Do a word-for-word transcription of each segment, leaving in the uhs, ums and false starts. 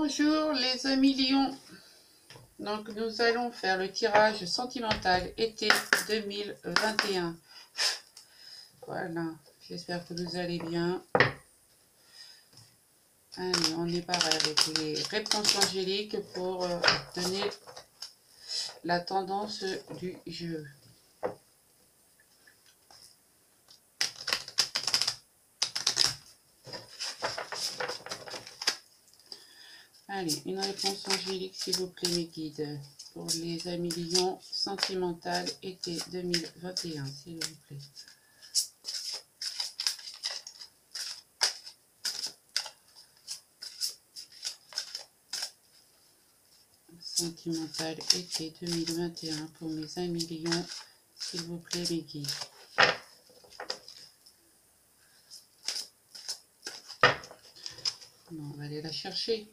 Bonjour les amis lions. Donc nous allons faire le tirage sentimental été deux mille vingt et un. Voilà, j'espère que vous allez bien. Allez, on est pareil avec les réponses angéliques pour euh, donner la tendance du jeu. Allez, une réponse angélique s'il vous plaît mes guides. Pour les amis lions, sentimental été deux mille vingt et un s'il vous plaît. Sentimental été deux mille vingt et un pour mes amis lions, s'il vous plaît mes guides. Bon, on va aller la chercher.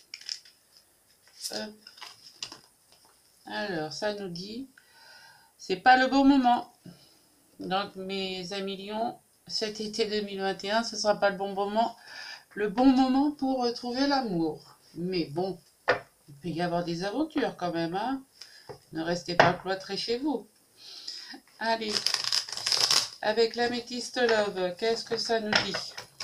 Hop. Alors, ça nous dit, c'est pas le bon moment. Donc, mes amis lions, cet été deux mille vingt et un, ce sera pas le bon moment. Le bon moment pour retrouver l'amour. Mais bon, il peut y avoir des aventures quand même, hein. Ne restez pas cloîtrés chez vous. Allez, avec l'améthyste love, qu'est-ce que ça nous dit?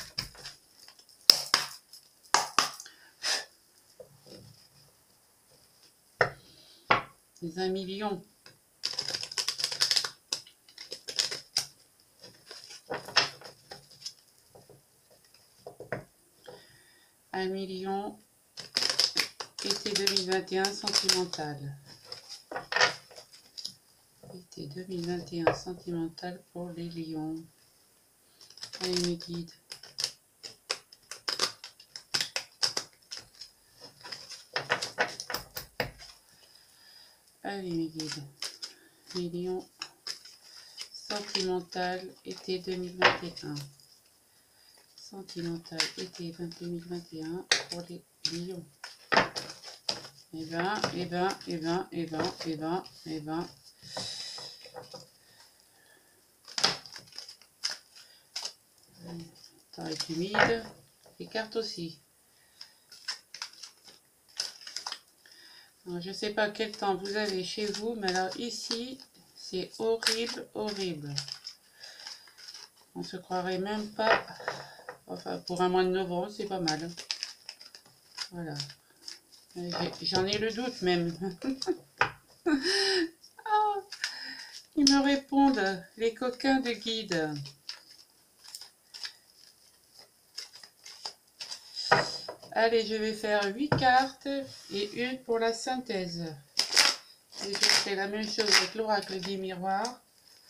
Les amis lions. Un million, été deux mille vingt et un, sentimental. Été deux mille vingt et un, sentimental pour les lions. Allez mes guides. Allez mes guides. Les lions, sentimental, été deux mille vingt et un. Sentimental, été deux mille vingt et un pour les lions. Et ben, et ben, et ben, et ben, et ben, et ben. Le temps est humide. Les cartes aussi. Alors, je ne sais pas quel temps vous avez chez vous, mais alors ici, c'est horrible, horrible. On se croirait même pas. Enfin, pour un mois de novembre, c'est pas mal. Voilà. J'en ai le doute même. Oh, ils me répondent, les coquins de guide. Allez, je vais faire huit cartes et une pour la synthèse. Et je ferai la même chose avec l'oracle des miroirs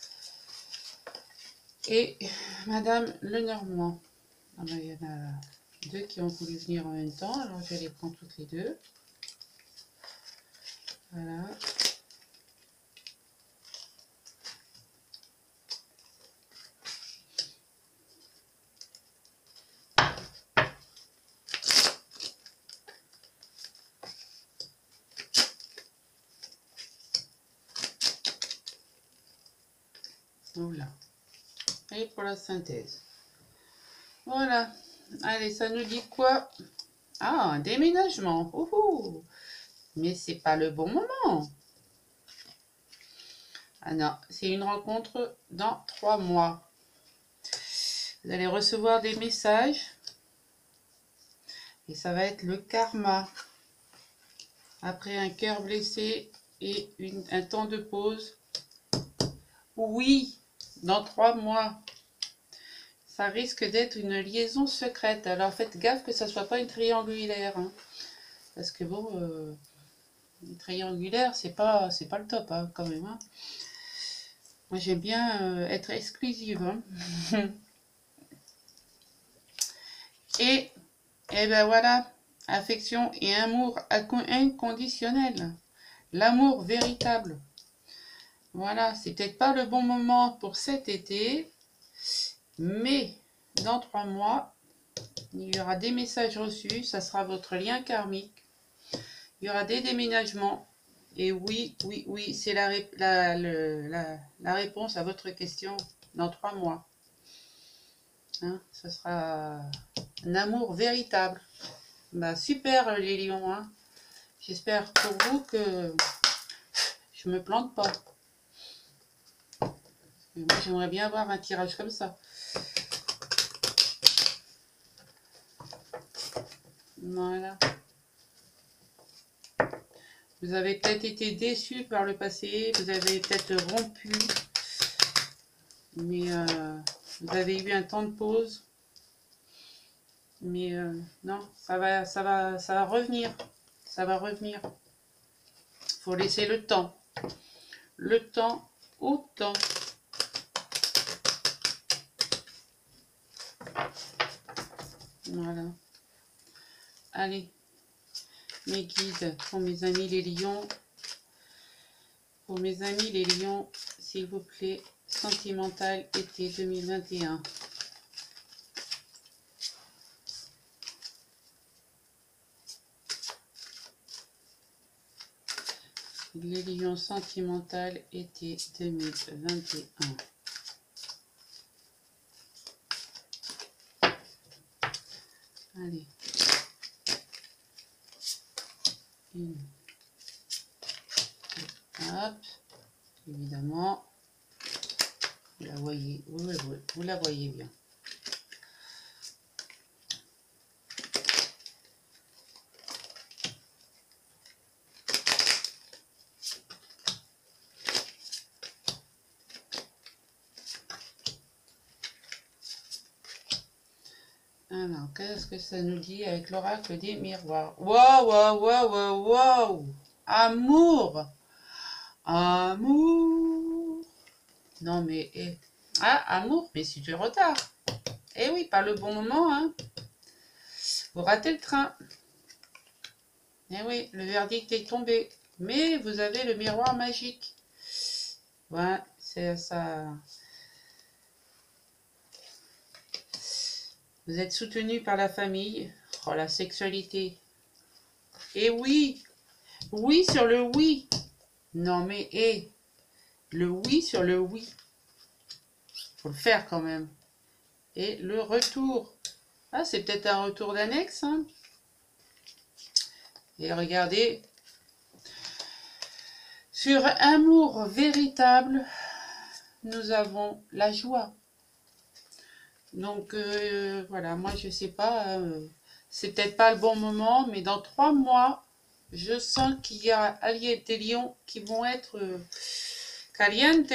et Madame Lenormand. Ah ben, il y en a deux qui ont voulu venir en même temps, alors je les prends toutes les deux. Voilà. Voilà. Et pour la synthèse. Voilà. Allez, ça nous dit quoi? Ah, un déménagement. Ouhou. Mais c'est pas le bon moment. Ah non, c'est une rencontre dans trois mois. Vous allez recevoir des messages. Et ça va être le karma. Après un cœur blessé et une, un temps de pause. Oui, dans trois mois. Ça risque d'être une liaison secrète. Alors faites gaffe que ça ne soit pas une triangulaire. Hein. Parce que bon, euh, une triangulaire, c'est pas, c'est pas le top hein, quand même. Hein. Moi j'aime bien euh, être exclusive. Hein. et, et ben voilà, affection et amour inconditionnel. L'amour véritable. Voilà, c'est peut-être pas le bon moment pour cet été, mais dans trois mois, il y aura des messages reçus, ça sera votre lien karmique. Il y aura des déménagements. Et oui, oui, oui, c'est la, la, la, la réponse à votre question dans trois mois. Hein, ce sera un amour véritable. Bah super les lions, hein. J'espère pour vous que je me plante pas. Mais moi j'aimerais bien avoir un tirage comme ça. Voilà. Vous avez peut-être été déçus par le passé, vous avez peut-être rompu, mais euh, vous avez eu un temps de pause. Mais euh, non, ça va, ça va, ça va revenir, ça va revenir. Faut laisser le temps, le temps au temps. Voilà. Allez, mes guides pour mes amis les lions. Pour mes amis les lions, s'il vous plaît, sentimental été deux mille vingt et un. Les lions sentimental été deux mille vingt et un. Allez. Une. Hop. Évidemment. Vous la voyez. Oui, oui, oui, vous la voyez bien. Alors, qu'est-ce que ça nous dit avec l'oracle des miroirs? Waouh, waouh, waouh, waouh, waouh! Amour! Amour! Non, mais... Eh. Ah, amour, mais si tu retard. Eh oui, pas le bon moment, hein. Vous ratez le train. Eh oui, le verdict est tombé. Mais vous avez le miroir magique. Ouais, c'est ça... Vous êtes soutenu par la famille. Oh, la sexualité. Et oui, oui sur le oui. Non mais, hé, le oui sur le oui. Faut le faire quand même. Et le retour. Ah, c'est peut-être un retour d'annexe, hein. Et regardez. Sur amour véritable, nous avons la joie. Donc euh, voilà, moi je sais pas, euh, c'est peut-être pas le bon moment, mais dans trois mois, je sens qu'il y a alliés des lions qui vont être euh, calientes.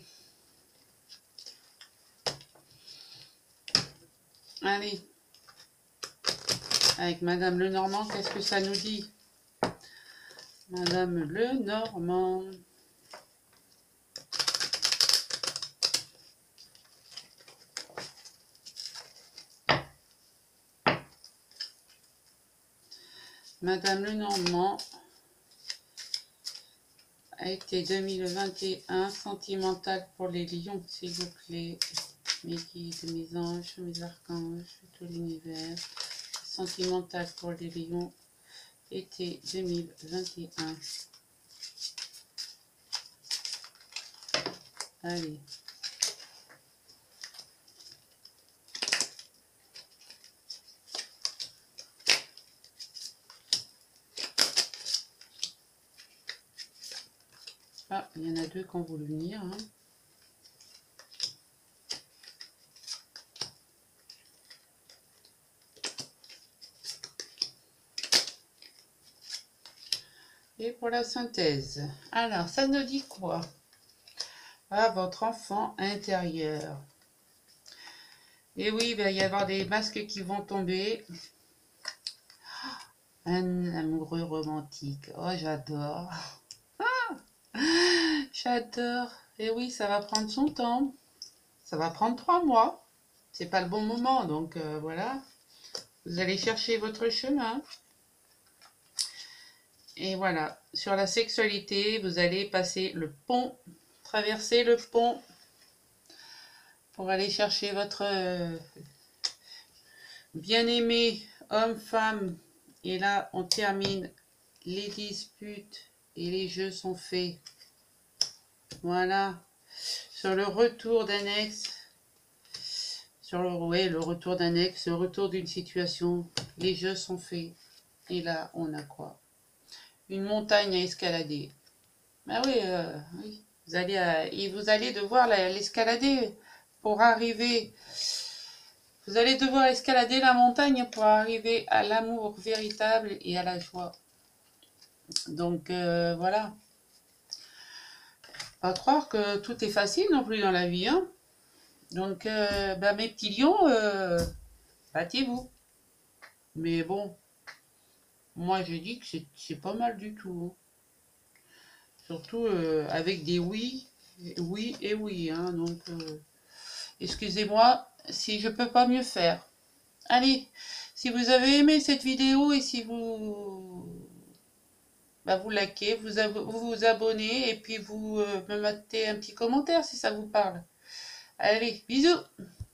Allez, avec Madame Lenormand, qu'est-ce que ça nous dit? Madame Lenormand. Madame Lenormand a été deux mille vingt et un sentimentale pour les lions, s'il vous plaît. Mes guides, mes anges, mes archanges, tout l'univers. Sentimentale pour les lions, été deux mille vingt et un. Allez. Ah, il y en a deux qui ont voulu venir. Hein. Et pour la synthèse. Alors, ça nous dit quoi? Ah, votre enfant intérieur. Et oui, il va y avoir des masques qui vont tomber. Un amoureux romantique. Oh, j'adore. Ah, j'adore. Et oui, ça va prendre son temps. Ça va prendre trois mois. C'est pas le bon moment, donc euh, voilà. Vous allez chercher votre chemin. Et voilà. Sur la sexualité, vous allez passer le pont, traverser le pont pour aller chercher votre euh, bien-aimé homme-femme. Et là, on termine les disputes et les jeux sont faits. Voilà. Sur le retour d'annexe, sur le, ouais, le retour d'annexe, le retour d'une situation, les jeux sont faits. Et là, on a quoi? Une montagne à escalader. Ah oui, euh, oui. Vous allez, à, et vous allez devoir l'escalader pour arriver. Vous allez devoir escalader la montagne pour arriver à l'amour véritable et à la joie. Donc euh, voilà. Pas croire que tout est facile non plus dans la vie. Hein. Donc euh, bah, mes petits lions, euh, battez-vous. Mais bon, moi j'ai dit que c'est pas mal du tout. Surtout euh, avec des oui, oui et oui. Hein. Donc euh, excusez-moi si je peux pas mieux faire. Allez, si vous avez aimé cette vidéo et si vous bah, vous likez, vous, vous vous abonnez et puis vous euh, me mettez un petit commentaire si ça vous parle. Allez, bisous!